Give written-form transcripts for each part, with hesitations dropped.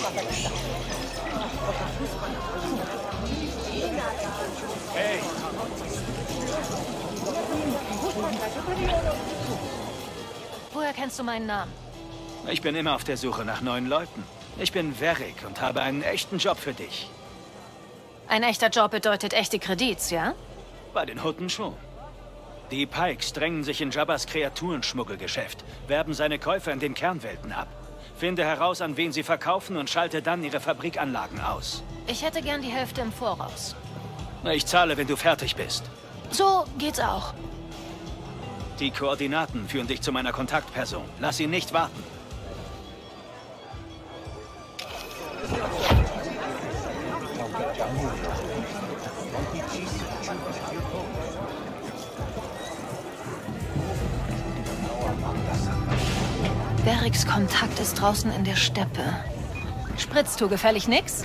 Hey! Woher kennst du meinen Namen? Ich bin immer auf der Suche nach neuen Leuten. Ich bin Varric und habe einen echten Job für dich. Ein echter Job bedeutet echte Kredits, ja? Bei den Hutten schon. Die Pikes drängen sich in Jabbas Kreaturenschmuggelgeschäft, werben seine Käufer in den Kernwelten ab. Finde heraus, an wen sie verkaufen und schalte dann ihre Fabrikanlagen aus. Ich hätte gern die Hälfte im Voraus. Ich zahle, wenn du fertig bist. So geht's auch. Die Koordinaten führen dich zu meiner Kontaktperson. Lass ihn nicht warten. Varrics Kontakt ist draußen in der Steppe. Spritzt du gefällig nix?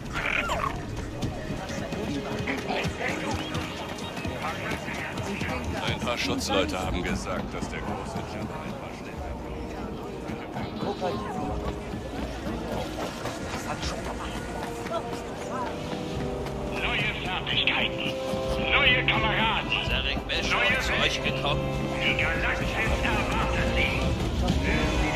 Ein paar Schutzleute haben gesagt, dass der große Jabba ein paar Schläge. Neue Fertigkeiten, neue Kameraden, Zarek Beschor neue zu euch gekommen. Die Galaxis erwartet sie.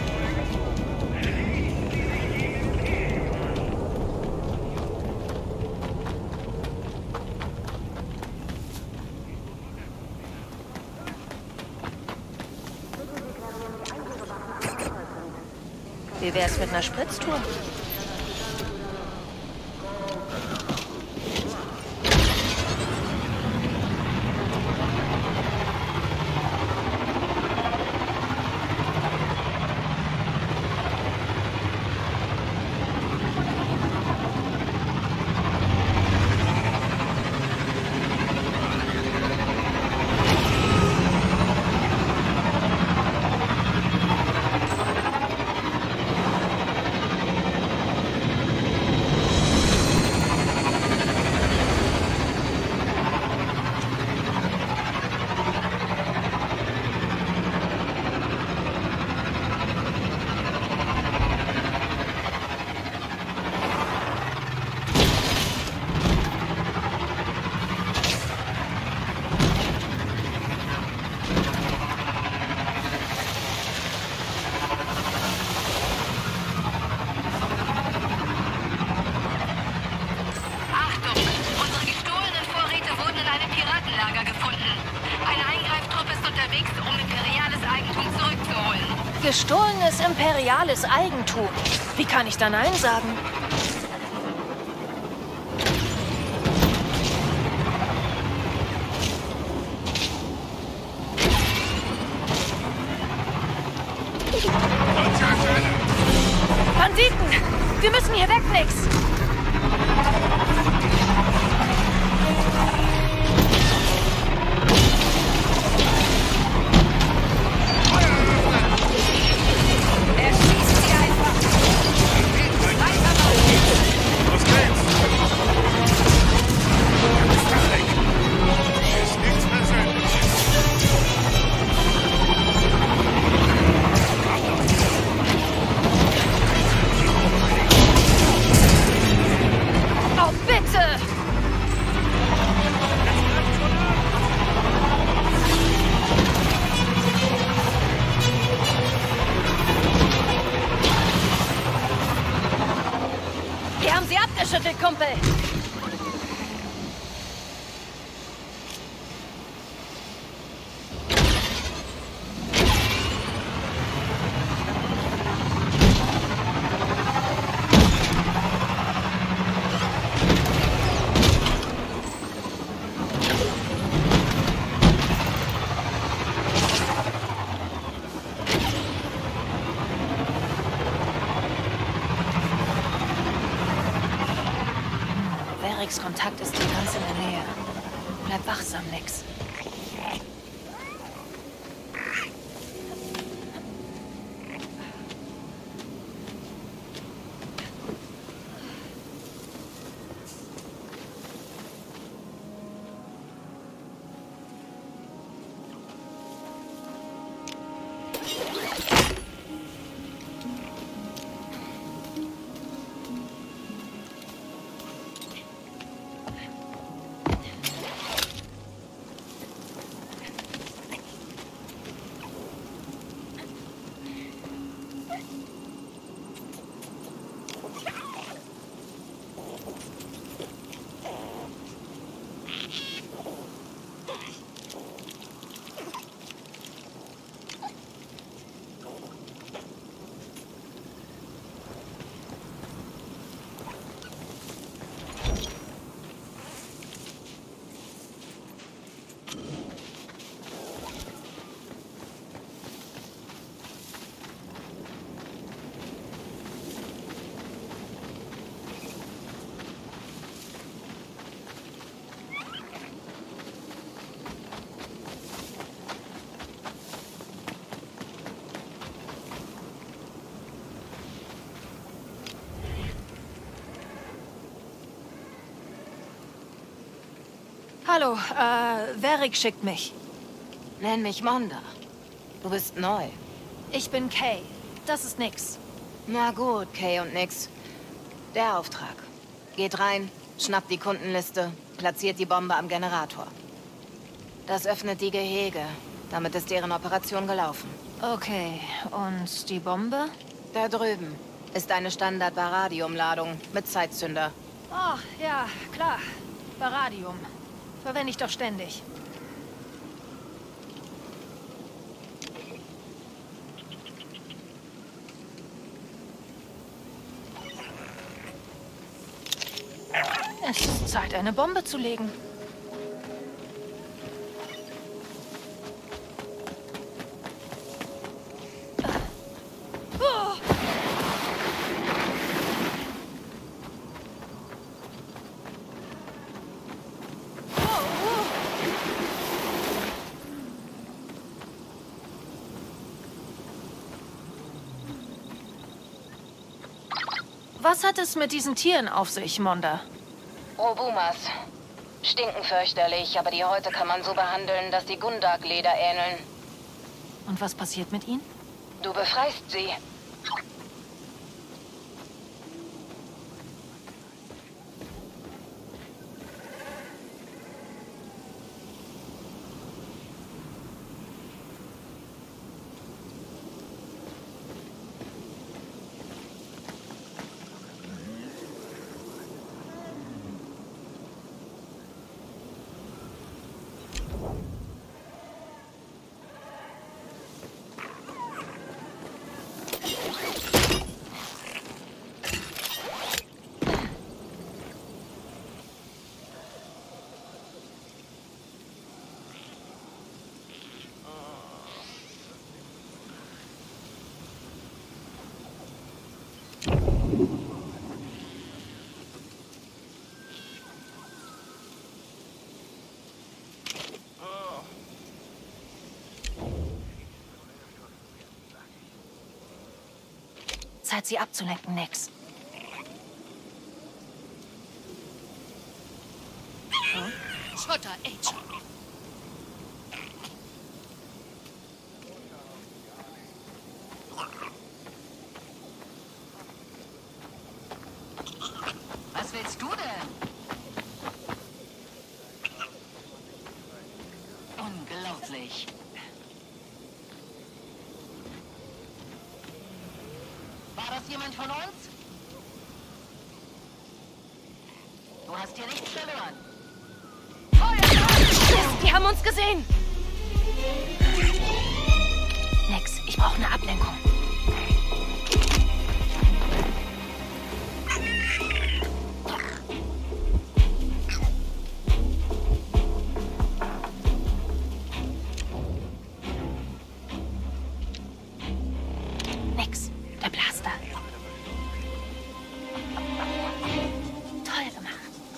Wie wär's mit einer Spritztour? Gestohlenes imperiales Eigentum. Wie kann ich da Nein sagen? Banditen! Wir müssen hier weg, Nix! Abgeschüttelt, Kumpel! Varrics Kontakt ist hier ganz in der Nähe. Bleib wachsam, Nix. Hallo, Varric schickt mich. Nenn mich Monda. Du bist neu. Ich bin Kay. Das ist nix. Na gut, Kay und nix. Der Auftrag. Geht rein, schnappt die Kundenliste, platziert die Bombe am Generator. Das öffnet die Gehege. Damit ist deren Operation gelaufen. Okay, und die Bombe? Da drüben ist eine Standard-Baradium-Ladung mit Zeitzünder. Ach, ja, klar. Baradium. Verwende ich doch ständig. Es ist Zeit, eine Bombe zu legen. Was hat es mit diesen Tieren auf sich, Monda? Robumas. Stinken fürchterlich, aber die Häute kann man so behandeln, dass sie Gundark-Leder ähneln. Und was passiert mit ihnen? Du befreist sie. Zeit, sie abzulenken, Nix. Schotter, Age. Was willst du denn? Unglaublich. War das jemand von uns? Du hast hier nichts verloren. Mist, die haben uns gesehen! Nix, ich brauche eine Ablenkung. Nix, der Blaster. Toll gemacht.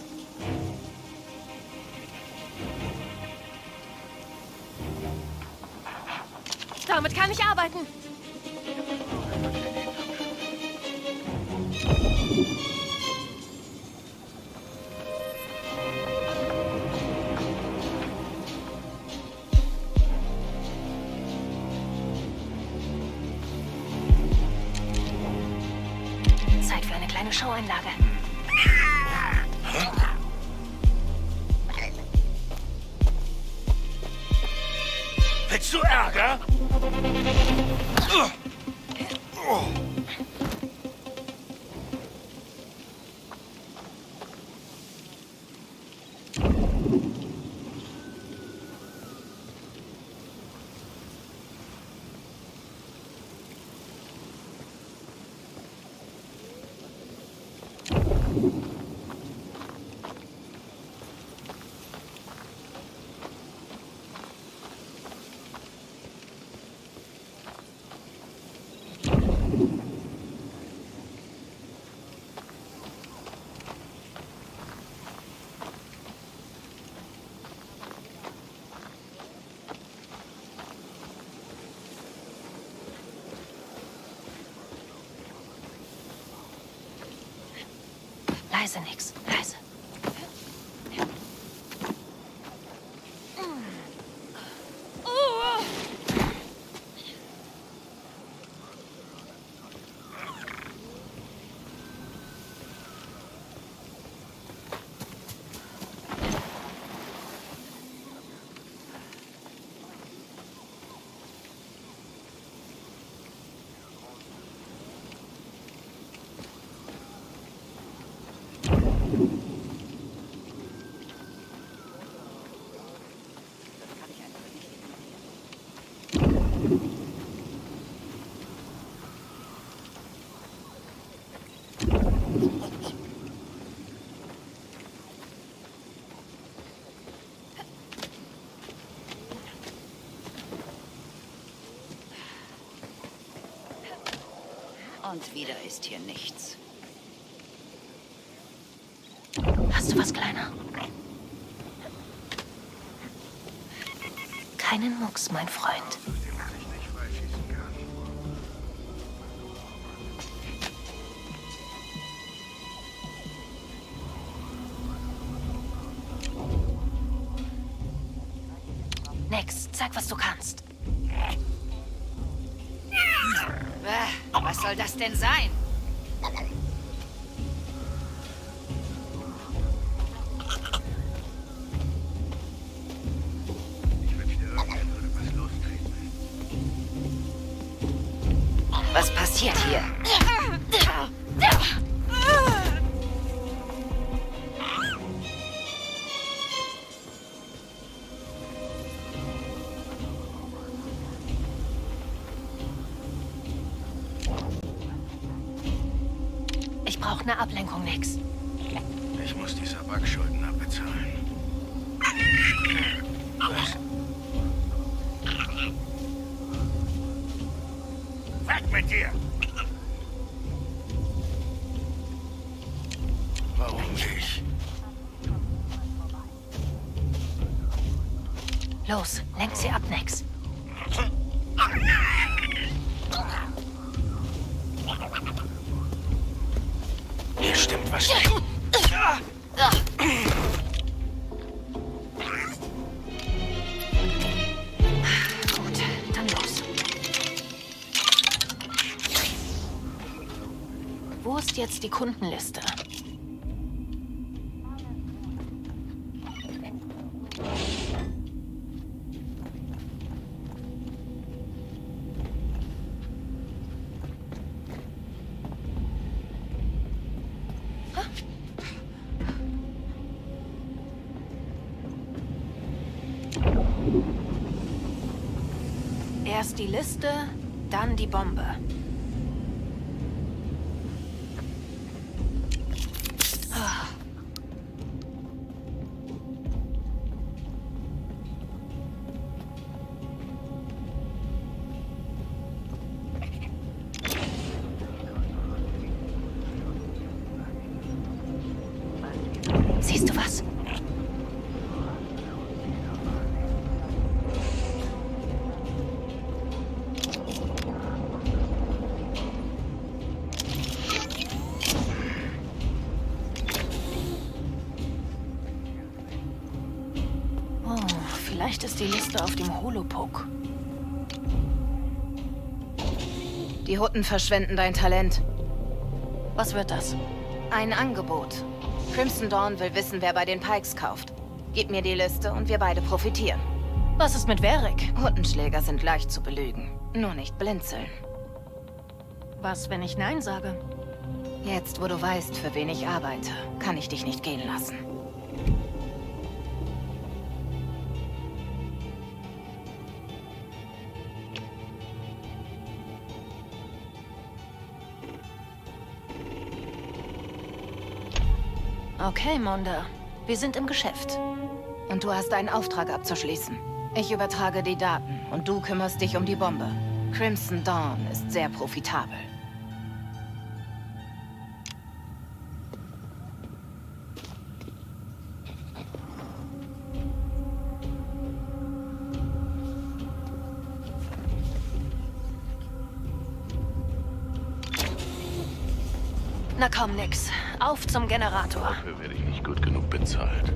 Damit kann ich arbeiten. Zeit für eine kleine Showeinlage. Willst du Ärger? Leise, Nix, leise. Und wieder ist hier nichts. Hast du was, Kleiner? Keinen Mucks, mein Freund. Nex, sag, was du kannst. Was soll das denn sein? Was passiert hier? Ich brauche eine Ablenkung, Nex. Ich muss die Sabak-Schulden abbezahlen. Was? Weg mit dir! Warum ich? Los, lenk sie ab, Nex. Hier stimmt was nicht. Gut, dann los. Wo ist jetzt die Kundenliste? Erst die Liste, dann die Bombe. Siehst du was? Oh, vielleicht ist die Liste auf dem Holopuck. Die Hutten verschwenden dein Talent. Was wird das? Ein Angebot. Crimson Dawn will wissen, wer bei den Pikes kauft. Gib mir die Liste und wir beide profitieren. Was ist mit Varric? Huttenschläger sind leicht zu belügen. Nur nicht blinzeln. Was, wenn ich Nein sage? Jetzt, wo du weißt, für wen ich arbeite, kann ich dich nicht gehen lassen. Okay, Monda. Wir sind im Geschäft. Und du hast einen Auftrag abzuschließen. Ich übertrage die Daten und du kümmerst dich um die Bombe. Crimson Dawn ist sehr profitabel. Na komm, Nix. Auf zum Generator. Dafür werde ich nicht gut genug bezahlt.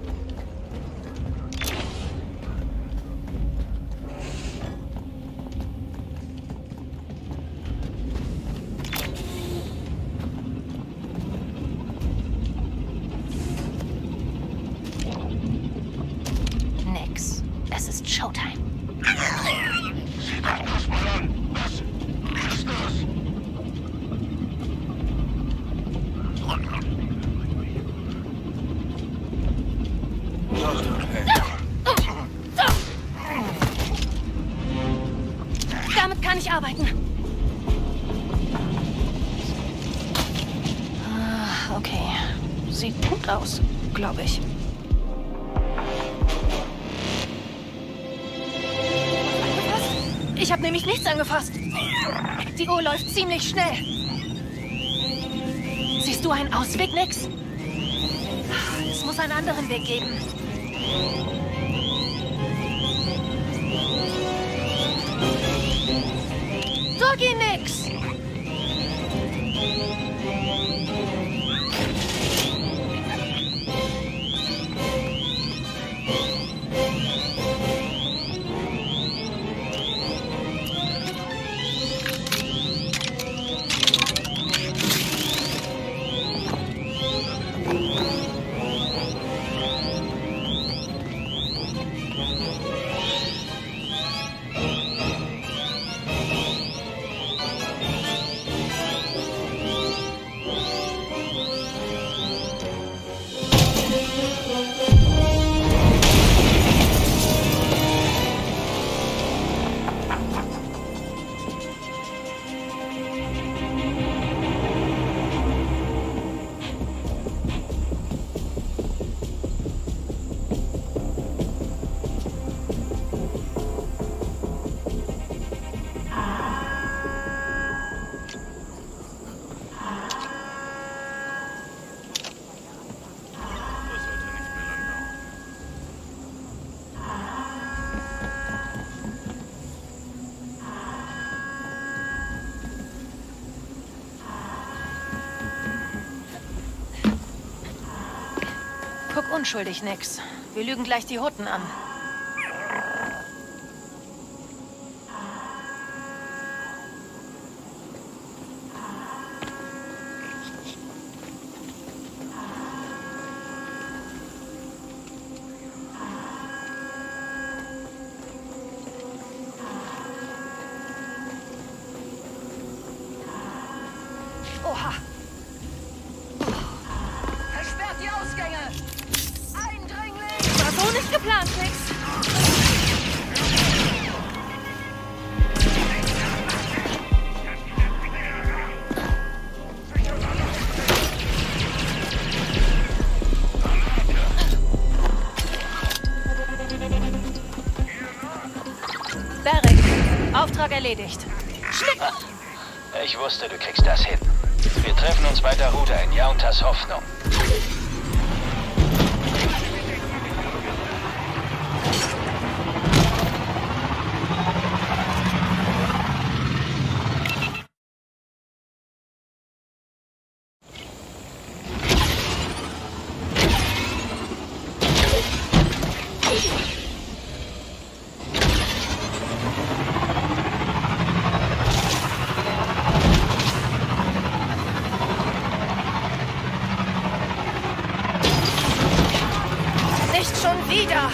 Nix. Es ist Showtime. Sieh doch das mal an! Was ist das? Damit kann ich arbeiten. Ah, okay. Sieht gut aus, glaube ich. Ich habe nämlich nichts angefasst. Die Uhr läuft ziemlich schnell. Siehst du einen Ausweg, Nix? Es muss einen anderen Weg geben. Drück ihn, Nix! Guck unschuldig, Nix. Wir lügen gleich die Hutten an. Oha! Versperrt die Ausgänge! Eindringling! War so nicht geplant, Nix. Barrick, Auftrag erledigt. Schnipp! Ich wusste, du kriegst das hin. Wir treffen uns bei Daruda in Jauntas Hoffnung. Nicht schon wieder!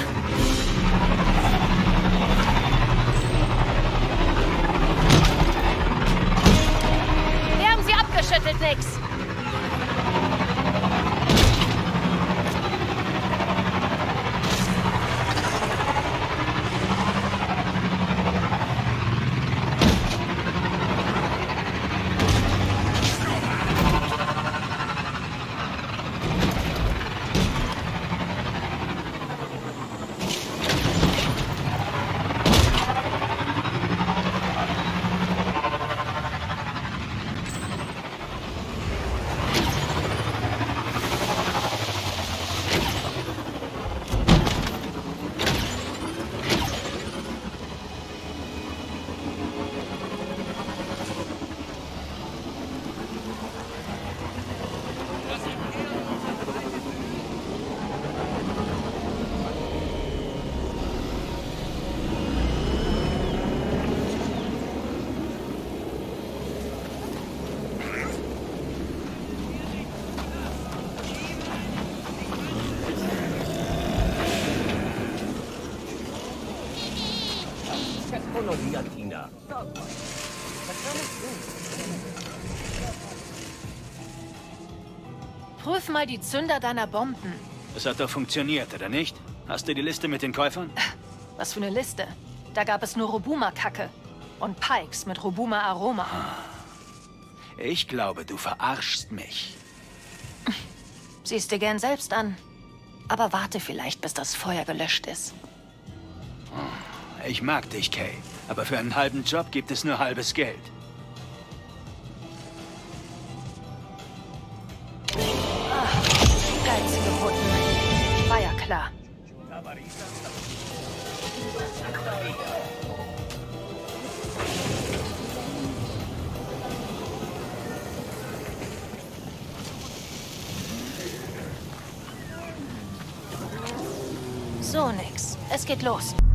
Wir haben sie abgeschüttelt, Nix. Prüf mal die Zünder deiner Bomben. Das hat doch funktioniert, oder nicht? Hast du die Liste mit den Käufern? Was für eine Liste? Da gab es nur Robuma-Kacke. Und Pikes mit Robuma-Aroma. Ich glaube, du verarschst mich. Siehst dir gern selbst an. Aber warte vielleicht, bis das Feuer gelöscht ist. Ich mag dich, Kay. Aber für einen halben Job gibt es nur halbes Geld. Geiz geboten. War ja klar. So, nix. Es geht los.